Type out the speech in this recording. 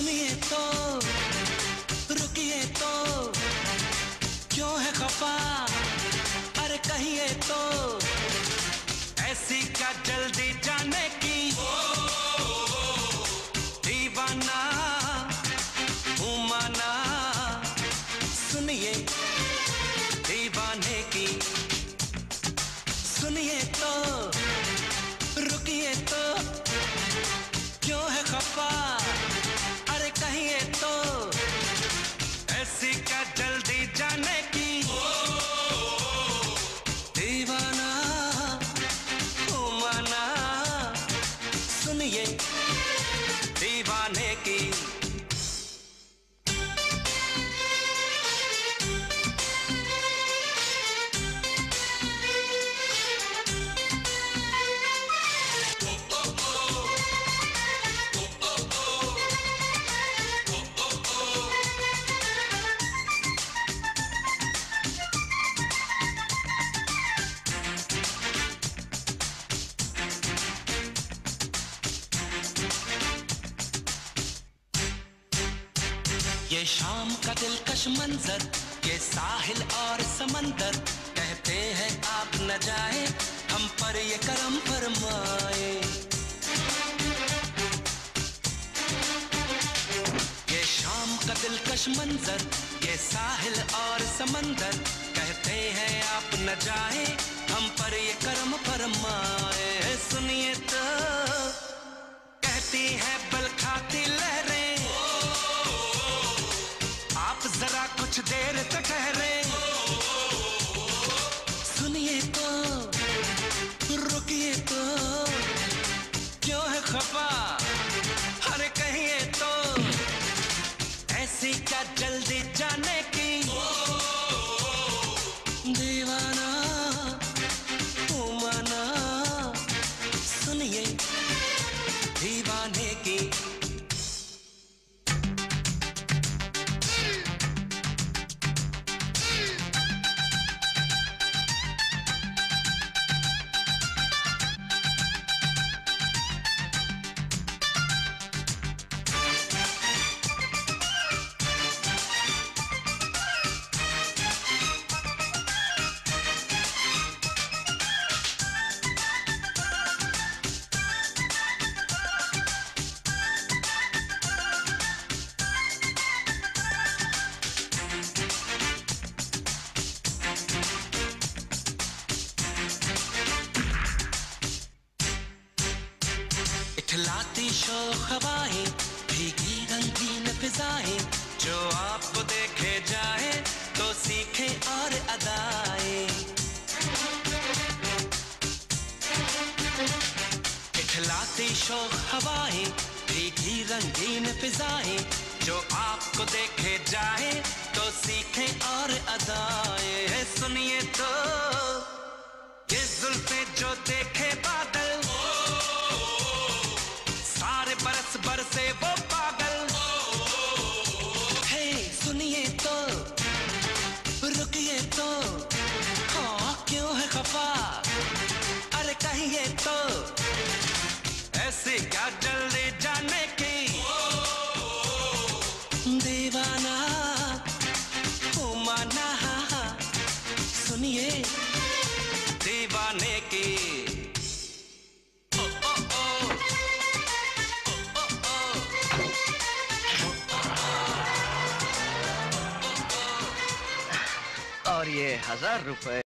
सुनिए तो, रुकिए तो, क्यों है खफा, अरे कहिए तो, ऐसी क्या जल्दी जाने की, दीवाना हूँ माना, सुनिए दीवाने की, सुनिए तो, रुकिए तो, क्यों है खफा, अरे कहिए तो, ऐसी क्या जल्दी जाने की, दीवाना हूँ माना, सुनिए दीवाने की। ये शाम का दिलकश मंजर, ये साहिल और समंदर, कहते हैं आप न जाए, हम पर ये करम फरमाए। ये शाम का दिलकश मंजर, ये साहिल और समंदर, कहते हैं आप न जाए, हम पर ये करम फरमाए। सुनिए तो, कहती है बल खाती लहरें, आप जरा कुछ देर तक ठहरे, सुनिए तो, रुकिए तो, क्यों है खफा, अरे कहिए तो, ऐसी क्या जल्दी जाने की, दीवाना हूँ माना, सुनिए दीवाने की। इठलाती शोख हवाएं, भीगी रंगीन फिजाएं, जो आपको देखे जाए तो सीखे और अदाएं। इठलाती शोख हवाएं, भीगी रंगीन फिजाएं, जो आपको देखे जाए तो सीखे और अदाएं। सुनिए तो, ये जुल्फे जो देखे बादल, सारे बरस बरसे वो पागल, हे सुनिए तो, रुकिए तो, हाँ क्यों है खफा, अरे कहिए तो, ऐसी क्या जल्दी जाने की, दीवाना हूँ माना, सुनिए दीवाने की। और ये 1000 रुपए